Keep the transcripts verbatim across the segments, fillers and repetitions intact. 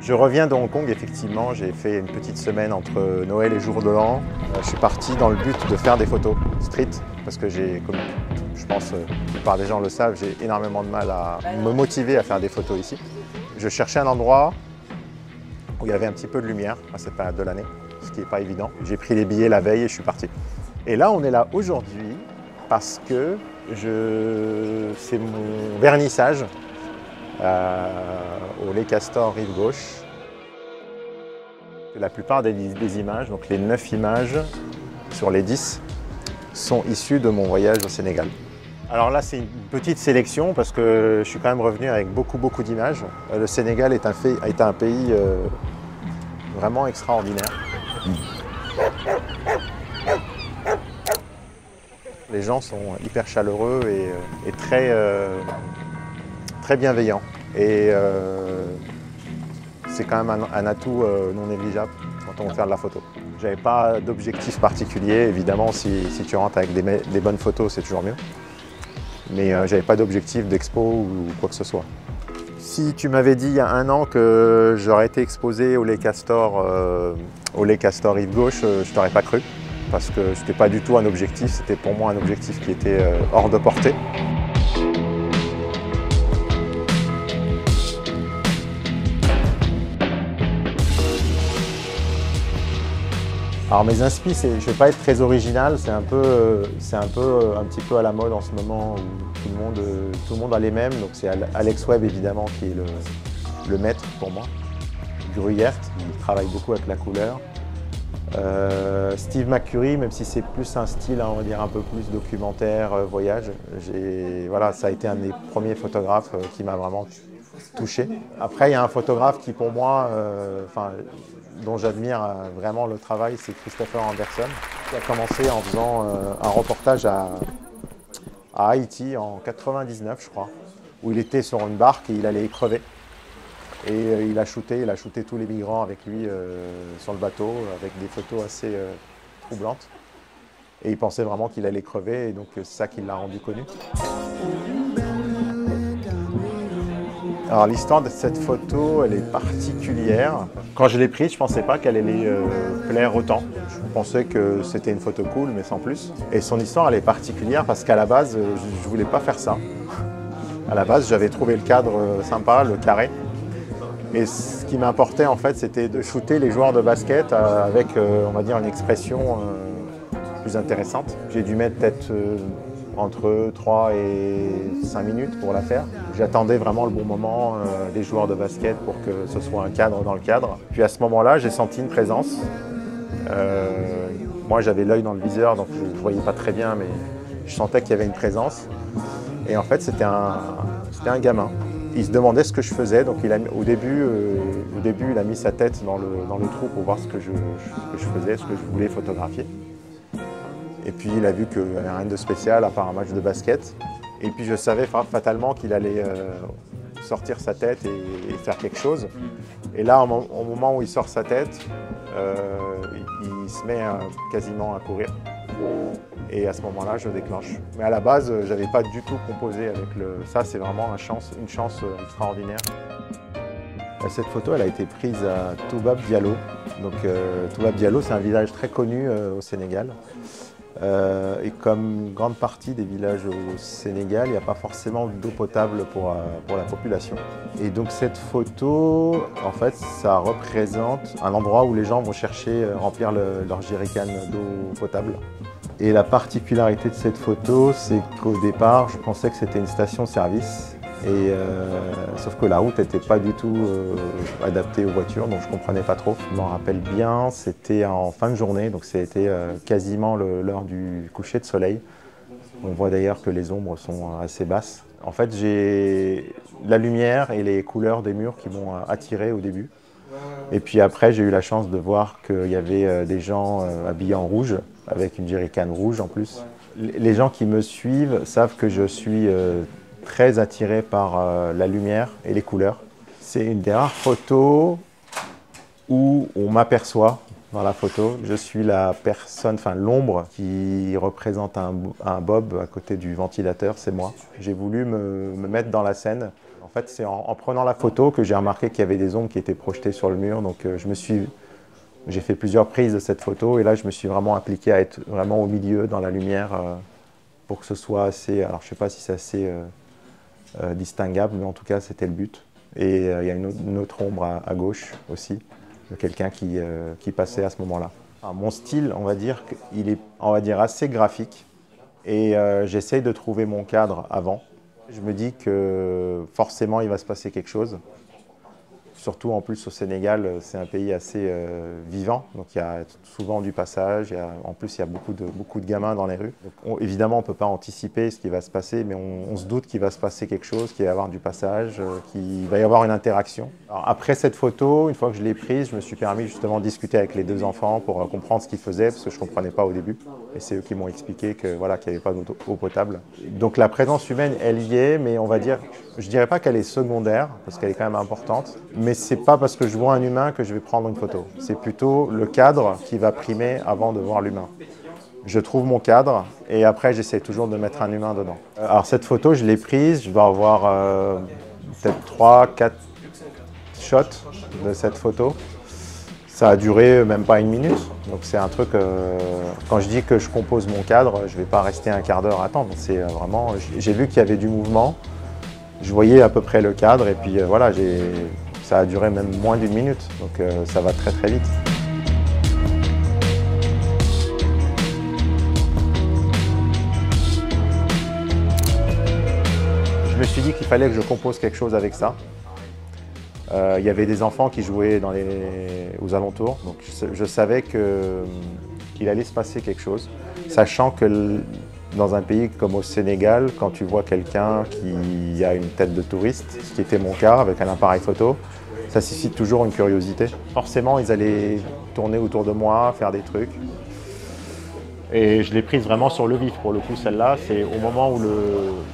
Je reviens de Hong Kong, effectivement, j'ai fait une petite semaine entre Noël et Jour de l'An. Je suis parti dans le but de faire des photos street, parce que j'ai, comme je pense la plupart des gens le savent, j'ai énormément de mal à me motiver à faire des photos ici. Je cherchais un endroit où il y avait un petit peu de lumière à cette période de l'année, ce qui n'est pas évident. J'ai pris les billets la veille et je suis parti. Et là, on est là aujourd'hui parce que je... c'est mon vernissage euh, au Lake Astor rive gauche. La plupart des, des images, donc les neuf images sur les dix, sont issues de mon voyage au Sénégal. Alors là, c'est une petite sélection parce que je suis quand même revenu avec beaucoup, beaucoup d'images. Le Sénégal est un, fait, est un pays euh, vraiment extraordinaire. Les gens sont hyper chaleureux et, et très, euh, très bienveillants. Et euh, c'est quand même un, un atout euh, non négligeable quand on veut faire de la photo. Je n'avais pas d'objectif particulier. Évidemment, si, si tu rentres avec des, des bonnes photos, c'est toujours mieux. Mais euh, je n'avais pas d'objectif d'expo ou quoi que ce soit. Si tu m'avais dit il y a un an que j'aurais été exposé au Lake Astor, euh, au Lake Astor rive gauche, euh, je ne t'aurais pas cru. Parce que ce n'était pas du tout un objectif, c'était pour moi un objectif qui était euh, hors de portée. Alors mes inspi, je ne vais pas être très original, c'est un peu, c'est un peu, un petit peu à la mode en ce moment où tout le monde, tout le monde a les mêmes. Donc c'est Alex Webb évidemment qui est le, le maître pour moi. Gruyère, il travaille beaucoup avec la couleur. Euh, Steve McCurry, même si c'est plus un style, on va dire un peu plus documentaire, euh, voyage. Voilà, ça a été un des premiers photographes euh, qui m'a vraiment touché. Après, il y a un photographe qui pour moi, euh, enfin, dont j'admire vraiment le travail, c'est Christopher Anderson, qui a commencé en faisant euh, un reportage à, à Haïti en quatre-vingt-dix-neuf, je crois, où il était sur une barque et il allait y crever. Et euh, il a shooté, il a shooté tous les migrants avec lui euh, sur le bateau, avec des photos assez euh, troublantes. Et il pensait vraiment qu'il allait crever, et donc c'est ça qui l'a rendu connu. Alors l'histoire de cette photo, elle est particulière. Quand je l'ai prise, je ne pensais pas qu'elle allait euh, plaire autant. Je pensais que c'était une photo cool, mais sans plus. Et son histoire, elle est particulière parce qu'à la base, je ne voulais pas faire ça. À la base, j'avais trouvé le cadre sympa, le carré. Et ce qui m'importait, en fait, c'était de shooter les joueurs de basket avec, euh, on va dire, une expression euh, plus intéressante. J'ai dû mettre peut-être euh, entre trois et cinq minutes pour la faire. J'attendais vraiment le bon moment euh, des joueurs de basket pour que ce soit un cadre dans le cadre. Puis à ce moment-là, j'ai senti une présence. Euh, moi, j'avais l'œil dans le viseur, donc je ne voyais pas très bien, mais je sentais qu'il y avait une présence. Et en fait, c'était un, c'était un gamin. Il se demandait ce que je faisais, donc il a, au, début, euh, au début, il a mis sa tête dans le, dans le trou pour voir ce que, je, ce que je faisais, ce que je voulais photographier. Et puis il a vu qu'il n'y avait rien de spécial à part un match de basket. Et puis je savais fatalement qu'il allait euh, sortir sa tête et, et faire quelque chose. Et là, au, au moment où il sort sa tête, euh, il, il se met à, quasiment à courir. Et à ce moment-là, je déclenche. Mais à la base, je n'avais pas du tout composé avec le... Ça, c'est vraiment une chance, une chance extraordinaire. Cette photo, elle a été prise à Toubab Diallo. Donc, euh, Toubab Diallo, c'est un village très connu euh, au Sénégal. Euh, et comme grande partie des villages au Sénégal, il n'y a pas forcément d'eau potable pour, euh, pour la population. Et donc cette photo, en fait, ça représente un endroit où les gens vont chercher à remplir le, leur jerrycan d'eau potable. Et la particularité de cette photo, c'est qu'au départ, je pensais que c'était une station-service. Et euh, sauf que la route n'était pas du tout euh, adaptée aux voitures, donc je ne comprenais pas trop. Je m'en rappelle bien, c'était en fin de journée, donc c'était euh, quasiment l'heure du coucher de soleil. On voit d'ailleurs que les ombres sont assez basses. En fait, j'ai la lumière et les couleurs des murs qui m'ont attiré au début. Et puis après, j'ai eu la chance de voir qu'il y avait des gens habillés en rouge, avec une jerrycan rouge en plus. Les gens qui me suivent savent que je suis euh, très attiré par euh, la lumière et les couleurs. C'est une des rares photos où on m'aperçoit dans la photo. Je suis la personne, enfin l'ombre qui représente un, un bob à côté du ventilateur, c'est moi. J'ai voulu me, me mettre dans la scène. En fait, c'est en, en prenant la photo que j'ai remarqué qu'il y avait des ombres qui étaient projetées sur le mur. Donc euh, je me suis, j'ai fait plusieurs prises de cette photo et là je me suis vraiment appliqué à être vraiment au milieu, dans la lumière, euh, pour que ce soit assez, alors je ne sais pas si c'est assez euh, euh, distinguable, mais en tout cas c'était le but. Et euh, il y a une autre, une autre ombre à, à gauche aussi, de quelqu'un qui, euh, qui passait à ce moment-là. Mon style, on va dire, il est on va dire, assez graphique et euh, j'essaye de trouver mon cadre avant. Je me dis que forcément il va se passer quelque chose. Surtout en plus au Sénégal, c'est un pays assez euh, vivant, donc il y a souvent du passage, il y a, en plus il y a beaucoup de, beaucoup de gamins dans les rues. Donc, on, évidemment on ne peut pas anticiper ce qui va se passer, mais on, on se doute qu'il va se passer quelque chose, qu'il va y avoir du passage, euh, qu'il va y avoir une interaction. Alors, après cette photo, une fois que je l'ai prise, je me suis permis justement de discuter avec les deux enfants pour euh, comprendre ce qu'ils faisaient, parce que je ne comprenais pas au début. Et c'est eux qui m'ont expliqué que, voilà, qu'il n'y avait pas d'eau potable. Donc la présence humaine, elle y est, mais on va dire, je ne dirais pas qu'elle est secondaire, parce qu'elle est quand même importante, mais ce n'est pas parce que je vois un humain que je vais prendre une photo. C'est plutôt le cadre qui va primer avant de voir l'humain. Je trouve mon cadre et après j'essaie toujours de mettre un humain dedans. Alors cette photo, je l'ai prise, je vais avoir euh, peut-être trois, quatre shots de cette photo. Ça a duré même pas une minute, donc c'est un truc, euh, quand je dis que je compose mon cadre, je ne vais pas rester un quart d'heure à attendre. C'est vraiment, j'ai vu qu'il y avait du mouvement, je voyais à peu près le cadre et puis euh, voilà, ça a duré même moins d'une minute, donc euh, ça va très très vite. Je me suis dit qu'il fallait que je compose quelque chose avec ça. Euh, il y avait des enfants qui jouaient dans les, aux alentours, donc je, je savais que, qu'il allait se passer quelque chose, sachant que dans un pays comme au Sénégal, quand tu vois quelqu'un qui a une tête de touriste, ce qui était mon cas avec un appareil photo, ça suscite toujours une curiosité. Forcément, ils allaient tourner autour de moi, faire des trucs. Et je l'ai prise vraiment sur le vif pour le coup, celle-là. C'est au moment où le,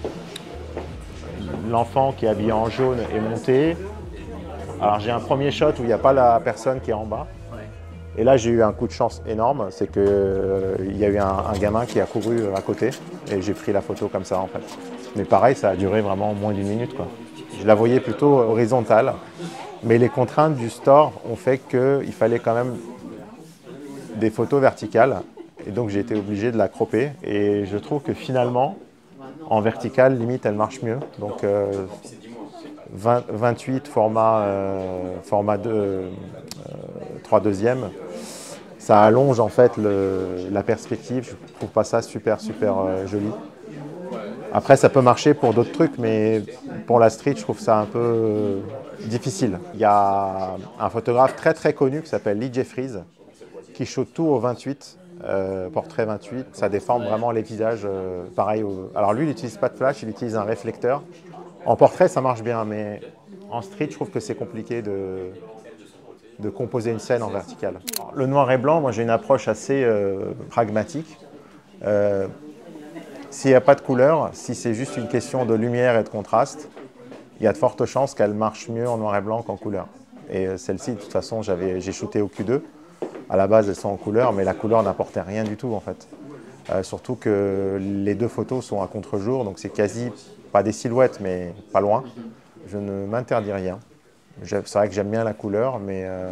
l'enfant qui est habillé en jaune est monté. Alors j'ai un premier shot où il n'y a pas la personne qui est en bas. Et là j'ai eu un coup de chance énorme, c'est qu'il euh, y a eu un, un gamin qui a couru à côté et j'ai pris la photo comme ça en fait. Mais pareil, ça a duré vraiment moins d'une minute, quoi. Je la voyais plutôt horizontale, mais les contraintes du store ont fait qu'il fallait quand même des photos verticales. Et donc j'ai été obligé de la cropper et je trouve que finalement, en verticale, limite elle marche mieux. Donc, euh, vingt, vingt-huit format, euh, format deux, euh, trois deuxième, ça allonge en fait le, la perspective. Je trouve pas ça super super euh, joli. Après ça peut marcher pour d'autres trucs, mais pour la street je trouve ça un peu euh, difficile. Il y a un photographe très très connu qui s'appelle Lee Jeffries qui shoot tout au vingt-huit, euh, portrait vingt-huit. Ça déforme vraiment les visages, euh, pareil. Au... Alors lui il n'utilise pas de flash, il utilise un réflecteur. En portrait, ça marche bien, mais en street, je trouve que c'est compliqué de, de composer une scène en verticale. Le noir et blanc, moi j'ai une approche assez euh, pragmatique. Euh, S'il n'y a pas de couleur, si c'est juste une question de lumière et de contraste, il y a de fortes chances qu'elle marche mieux en noir et blanc qu'en couleur. Et euh, celle-ci, de toute façon, j'ai shooté au Q deux. À la base, elles sont en couleur, mais la couleur n'apportait rien du tout en fait. Euh, surtout que les deux photos sont à contre-jour, donc c'est quasi pas des silhouettes, mais pas loin. Je ne m'interdis rien. C'est vrai que j'aime bien la couleur, mais euh,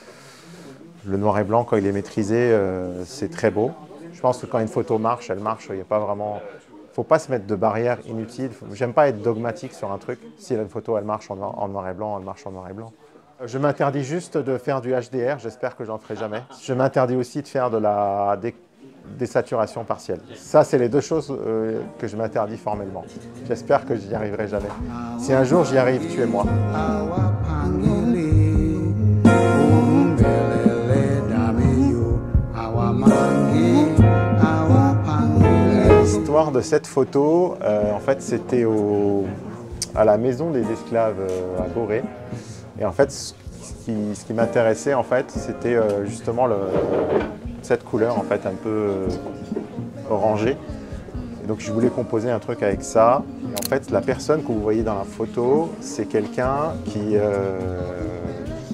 le noir et blanc, quand il est maîtrisé, euh, c'est très beau. Je pense que quand une photo marche, elle marche. Il n'y a pas vraiment... faut pas se mettre de barrières inutiles. J'aime pas être dogmatique sur un truc. Si une photo, elle marche en noir, en noir et blanc, elle marche en noir et blanc. Je m'interdis juste de faire du H D R. J'espère que j'en ferai jamais. Je m'interdis aussi de faire de la... des saturation partielle. Ça, c'est les deux choses euh, que je m'interdis formellement. J'espère que j'y arriverai jamais. Si un jour j'y arrive, tuez-moi. L'histoire de cette photo, euh, en fait, c'était à la maison des esclaves euh, à Gorée. Et en fait, ce qui, ce qui m'intéressait, en fait, c'était euh, justement le, cette couleur, en fait, un peu euh, orangée. Et donc, je voulais composer un truc avec ça. Et en fait, la personne que vous voyez dans la photo, c'est quelqu'un qui, euh,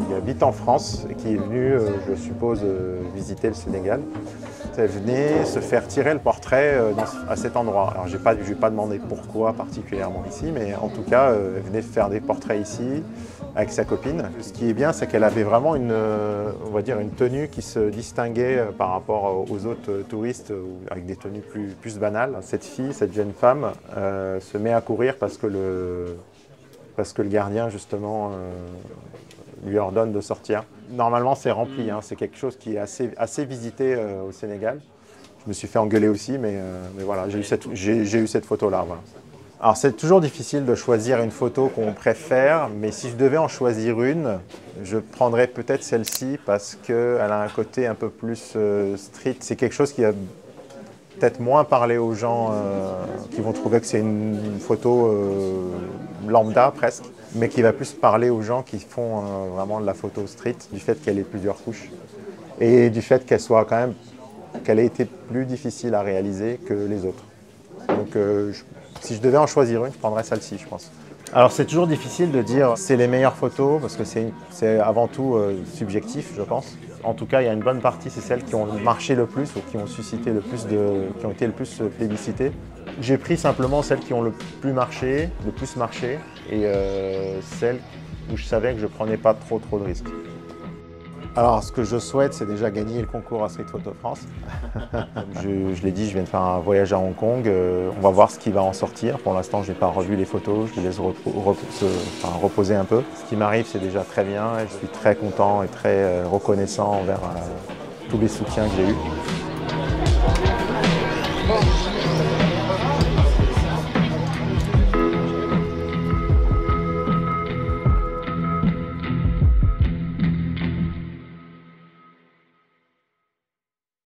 habite en France et qui est venue, je suppose, visiter le Sénégal. Elle venait se faire tirer le portrait dans, à cet endroit. Alors je n'ai pas, pas demandé pourquoi particulièrement ici, mais en tout cas, elle venait faire des portraits ici avec sa copine. Ce qui est bien, c'est qu'elle avait vraiment une, on va dire, une tenue qui se distinguait par rapport aux autres touristes avec des tenues plus, plus banales. Cette fille, cette jeune femme, euh, se met à courir parce que le, parce que le gardien, justement, euh, lui ordonne de sortir. Normalement, c'est rempli, hein. C'est quelque chose qui est assez, assez visité euh, au Sénégal. Je me suis fait engueuler aussi, mais, euh, mais voilà, j'ai eu cette, j'ai, j'ai eu cette photo-là. Voilà. Alors, c'est toujours difficile de choisir une photo qu'on préfère, mais si je devais en choisir une, je prendrais peut-être celle-ci parce qu'elle a un côté un peu plus euh, street. C'est quelque chose qui va peut-être moins parler aux gens euh, qui vont trouver que c'est une, une photo euh, lambda presque, mais qui va plus parler aux gens qui font euh, vraiment de la photo street, du fait qu'elle ait plusieurs couches et du fait qu'elle soit quand même, qu'elle ait été plus difficile à réaliser que les autres. Donc euh, je, si je devais en choisir une, je prendrais celle-ci, je pense. Alors c'est toujours difficile de dire c'est les meilleures photos parce que c'est avant tout euh, subjectif, je pense. En tout cas, il y a une bonne partie, c'est celles qui ont marché le plus ou qui ont suscité le plus de, qui ont été le plus plébiscitées. J'ai pris simplement celles qui ont le plus marché, le plus marché, et euh, celles où je savais que je prenais pas trop trop de risques. Alors, ce que je souhaite, c'est déjà gagner le concours à Street Photo France. je je l'ai dit, je viens de faire un voyage à Hong Kong. Euh, on va voir ce qui va en sortir. Pour l'instant, je n'ai pas revu les photos. Je les laisse repos repos enfin, reposer un peu. Ce qui m'arrive, c'est déjà très bien. Et je suis très content et très euh, reconnaissant envers euh, tous les soutiens que j'ai eus.